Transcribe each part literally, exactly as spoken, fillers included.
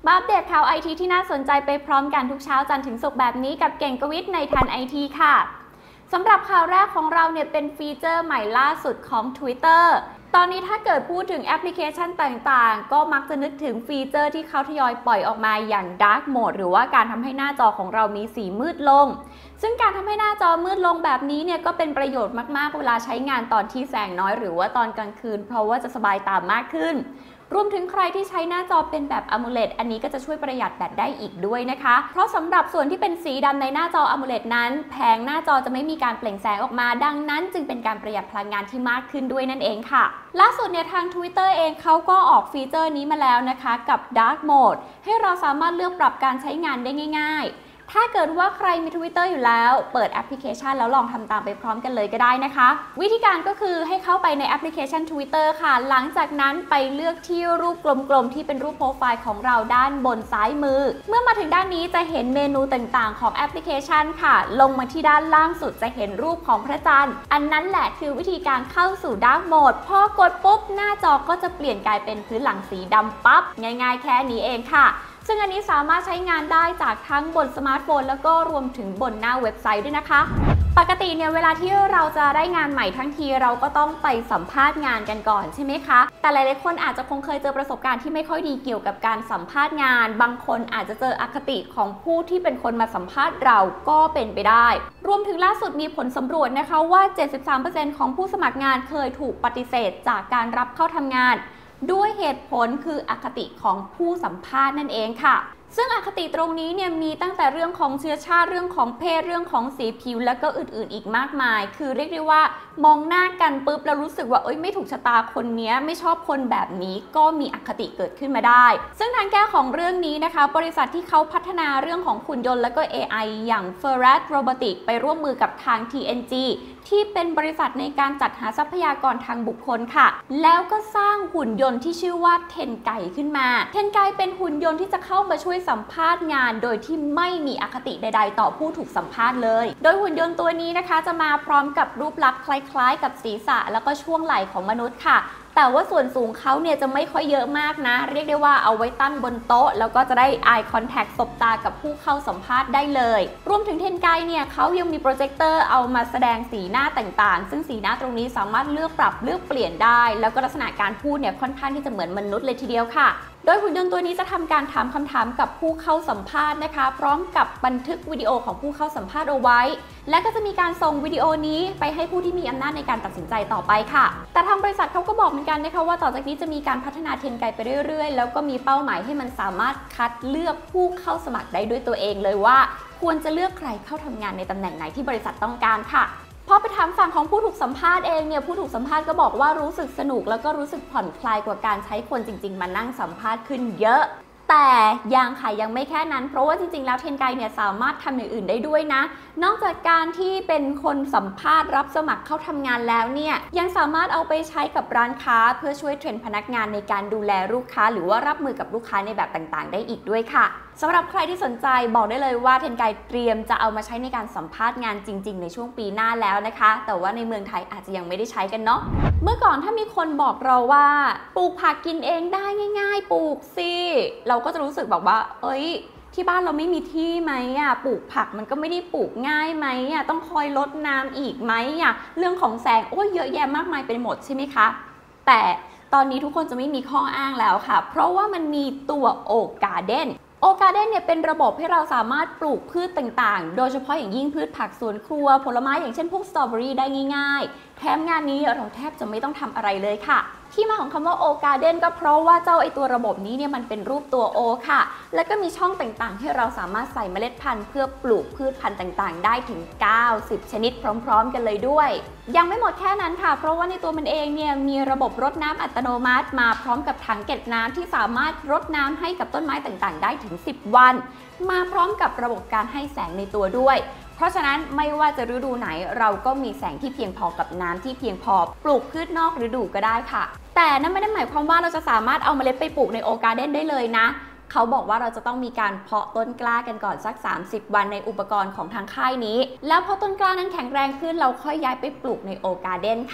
มาอัปเดตข่าวไอทีที่น่าสนใจไปพร้อมกันทุกเช้าจันทร์ถึงศุกร์แบบนี้กับเก่งกวิทย์ในทันไอทีค่ะสำหรับข่าวแรกของเราเนี่ยเป็นฟีเจอร์ใหม่ล่าสุดของ Twitter ตอนนี้ถ้าเกิดพูดถึงแอปพลิเคชันต่างๆก็มักจะนึกถึงฟีเจอร์ที่เขาทยอยปล่อยออกมาอย่าง Dark Mode หรือว่าการทำให้หน้าจอของเรามีสีมืดลงซึ่งการทำให้หน้าจอมืดลงแบบนี้เนี่ยก็เป็นประโยชน์มากๆเวลาใช้งานตอนที่แสงน้อยหรือว่าตอนกลางคืนเพราะว่าจะสบายตามากขึ้นรวมถึงใครที่ใช้หน้าจอเป็นแบบ AMOLED อันนี้ก็จะช่วยประหยัดแบตได้อีกด้วยนะคะเพราะสำหรับส่วนที่เป็นสีดำในหน้าจอ AMOLED นั้นแผงหน้าจอจะไม่มีการเปล่งแสงออกมาดังนั้นจึงเป็นการประหยัดพลังงานที่มากขึ้นด้วยนั่นเองค่ะล่าสุดเนี่ยทาง Twitter เองเขาก็ออกฟีเจอร์นี้มาแล้วนะคะกับ Dark Mode ให้เราสามารถเลือกปรับการใช้งานได้ง่ายๆถ้าเกิดว่าใครมี Twitter อยู่แล้วเปิดแอปพลิเคชันแล้วลองทำตามไปพร้อมกันเลยก็ได้นะคะวิธีการก็คือให้เข้าไปในแอปพลิเคชัน Twitter ค่ะหลังจากนั้นไปเลือกที่รูปกลมๆที่เป็นรูปโปรไฟล์ของเราด้านบนซ้ายมือเมื่อมาถึงด้านนี้จะเห็นเมนูต่างๆของแอปพลิเคชันค่ะลงมาที่ด้านล่างสุดจะเห็นรูปของพระจันทร์อันนั้นแหละคือวิธีการเข้าสู่ Dark Mode พอกดปุ๊บหน้าจอก็จะเปลี่ยนกลายเป็นพื้นหลังสีดำปั๊บง่ายๆแค่นี้เองค่ะซึ่งอันนี้สามารถใช้งานได้จากทั้งบนสมาร์ทโฟนแล้วก็รวมถึงบนหน้าเว็บไซต์ด้วยนะคะปกติเนี่ยเวลาที่เราจะได้งานใหม่ทั้งทีเราก็ต้องไปสัมภาษณ์งานกันก่อนใช่ไหมคะแต่หลายๆคนอาจจะคงเคยเจอประสบการณ์ที่ไม่ค่อยดีเกี่ยวกับการสัมภาษณ์งานบางคนอาจจะเจออคติของผู้ที่เป็นคนมาสัมภาษณ์เราก็เป็นไปได้รวมถึงล่าสุดมีผลสำรวจนะคะว่า เจ็ดสิบสามเปอร์เซ็นต์ ของผู้สมัครงานเคยถูกปฏิเสธจากการรับเข้าทำงานด้วยเหตุผลคืออคติของผู้สัมภาษณ์นั่นเองค่ะซึ่งอคติตรงนี้เนี่ยมีตั้งแต่เรื่องของเชื้อชาติเรื่องของเพศเรื่องของสีผิวแล้วก็อื่นๆอีกมากมายคือเรียกได้ว่ามองหน้ากันปุ๊บแล้วรู้สึกว่าเอ้ยไม่ถูกชะตาคนนี้ไม่ชอบคนแบบนี้ก็มีอคติเกิดขึ้นมาได้ซึ่งทางแก้ของเรื่องนี้นะคะบริษัทที่เขาพัฒนาเรื่องของหุ่นยนต์และก็ เอ ไอ อย่าง Ferret Robotics ไปร่วมมือกับทาง ที เอ็น จี ที่เป็นบริษัทในการจัดหาทรัพยากรทางบุคคลค่ะแล้วก็สร้างหุ่นยนต์ที่ชื่อว่าเทนไกขึ้นมาเทนไกเป็นหุ่นยนต์ที่จะเข้ามาช่วยสัมภาษณ์งานโดยที่ไม่มีอคติใดๆต่อผู้ถูกสัมภาษณ์เลยโดยหุ่นยนต์ตัวนี้นะคะจะมาพร้อมกับรูปลักษณ์คล้ายๆกับศีรษะแล้วก็ช่วงไหล่ของมนุษย์ค่ะแต่ว่าส่วนสูงเขาเนี่ยจะไม่ค่อยเยอะมากนะเรียกได้ว่าเอาไว้ตั้งบนโต๊ะแล้วก็จะได้ eye contact สบตากับผู้เข้าสัมภาษณ์ได้เลยรวมถึงเทนไกเนี่ยเขายังมีโปรเจคเตอร์เอามาแสดงสีหน้าต่างๆซึ่งสีหน้าตรงนี้สามารถเลือกปรับเลือกเปลี่ยนได้แล้วก็ลักษณะการพูดเนี่ยค่อนข้างที่จะเหมือนมนุษย์เลยทีเดียวค่ะโดยหุ่นยนต์ตัวนี้จะทำการถามคำถามกับผู้เข้าสัมภาษณ์นะคะพร้อมกับบันทึกวิดีโอของผู้เข้าสัมภาษณ์เอาไว้และก็จะมีการส่งวิดีโอนี้ไปให้ผู้ที่มีอำนาจในการตัดสินใจต่อไปค่ะแต่ทางบริษัทเขาก็บอกเหมือนกันนะคะว่าต่อจากนี้จะมีการพัฒนาเทนไกไปเรื่อยๆแล้วก็มีเป้าหมายให้มันสามารถคัดเลือกผู้เข้าสมัครได้ด้วยตัวเองเลยว่าควรจะเลือกใครเข้าทำงานในตำแหน่งไหนที่บริษัทต้องการค่ะพอไปถามฝั่งของผู้ถูกสัมภาษณ์เองเนี่ยผู้ถูกสัมภาษณ์ก็บอกว่ารู้สึกสนุกแล้วก็รู้สึกผ่อนคลายกว่าการใช้คนจริงๆมานั่งสัมภาษณ์ขึ้นเยอะแต่ยังค่ะยังไม่แค่นั้นเพราะว่าจริงๆแล้วเทนไกเนี่ยสามารถทำอย่างอื่นได้ด้วยนะนอกจากการที่เป็นคนสัมภาษณ์รับสมัครเข้าทำงานแล้วเนี่ยยังสามารถเอาไปใช้กับร้านค้าเพื่อช่วยเทรนพนักงานในการดูแลลูกค้าหรือว่ารับมือกับลูกค้าในแบบต่างๆได้อีกด้วยค่ะสำหรับใครที่สนใจบอกได้เลยว่าเทนไกเตรียมจะเอามาใช้ในการสัมภาษณ์งานจริงๆในช่วงปีหน้าแล้วนะคะแต่ว่าในเมืองไทยอาจจะยังไม่ได้ใช้กันเนาะเมื่อก่อนถ้ามีคนบอกเราว่าปลูกผักกินเองได้ง่ายๆปลูกสิเราก็จะรู้สึกแบบว่าเอ้ยที่บ้านเราไม่มีที่ไหมอ่ะปลูกผักมันก็ไม่ได้ปลูกง่ายไหมอ่ะต้องคอยรดน้ำอีกไหมอ่ะเรื่องของแสงโอ้ยเยอะแยะมากมายไปหมดใช่ไหมคะแต่ตอนนี้ทุกคนจะไม่มีข้ออ้างแล้วค่ะเพราะว่ามันมีตัวโอการ์เด้นโอการ์เด้นเนี่ยเป็นระบบให้เราสามารถปลูกพืชต่างๆโดยเฉพาะอย่างยิ่งพืชผักสวนครัวผลไม้อย่างเช่นพวกสตรอเบอรี่ได้ง่ายๆแถมงานนี้เราแทบจะไม่ต้องทำอะไรเลยค่ะที่มาของคำว่าโอการ์เด้นก็เพราะว่าเจ้าไอตัวระบบนี้เนี่ยมันเป็นรูปตัวโอค่ะแล้วก็มีช่องต่างๆให้เราสามารถใส่เมล็ดพันธุ์เพื่อปลูกพืชพันธุ์ต่างๆได้ถึงเก้าสิบชนิดพร้อมๆกันเลยด้วยยังไม่หมดแค่นั้นค่ะเพราะว่าในตัวมันเองเนี่ยมีระบบรดน้ำอัตโนมัติมาพร้อมกับถังเก็บน้ำที่สามารถรดน้ำให้กับต้นไม้ต่างๆได้ถึงสิบวันมาพร้อมกับระบบการให้แสงในตัวด้วยเพราะฉะนั้นไม่ว่าจะฤดูไหนเราก็มีแสงที่เพียงพอกับน้ำที่เพียงพอปลูกพืชนอกฤดูก็ได้ค่ะแต่นั่นไม่ได้หมายความว่าเราจะสามารถเอาเมล็ดไปปลูกในโอการ์เด้นได้เลยนะเขาบอกว่าเราจะต้องมีการเพาะต้นกล้ากันก่อนสักสามสิบวันในอุปกรณ์ของทางค่ายนี้แล้วพอต้นกล้านั้นแข็งแรงขึ้นเราค่อยย้ายไปปลูกในโอการ์เด้นค่ะ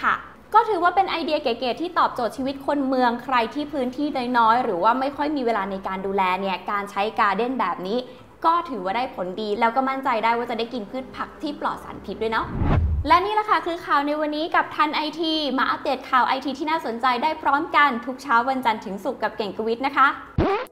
ก็ถือว่าเป็นไอเดียเก๋ๆที่ตอบโจทย์ชีวิตคนเมืองใครที่พื้นที่น้อยๆหรือว่าไม่ค่อยมีเวลาในการดูแลเนี่ยการใช้การ์เด้นแบบนี้ก็ถือว่าได้ผลดีแล้วก็มั่นใจได้ว่าจะได้กินพืชผักที่ปลอดสารพิษด้วยเนาะและนี่แหละค่ะคือข่าวในวันนี้กับทันไอทีมาอัปเดตข่าวไอทีที่น่าสนใจได้พร้อมกันทุกเช้าวันจันทร์ถึงศุกร์กับเก่งกวิทย์นะคะ